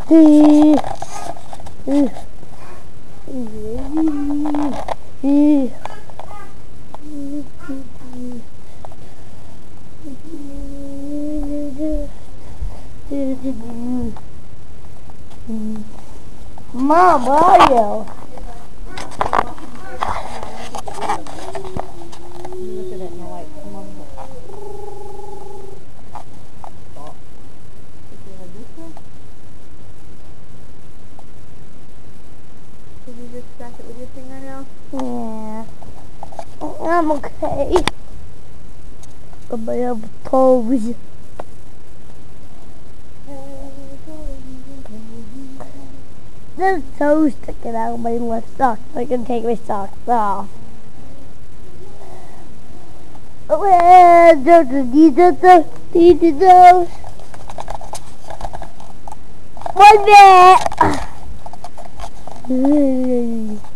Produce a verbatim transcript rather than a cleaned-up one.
Mom, where are you? Look at it in the light. Come on. Stop. Is it like this one? Did you just scratch it with your fingernail? Yeah. I'm okay. But my other toes. There's toes sticking out of my left sock, so I can take my socks off. Where does the details? Details? One minute.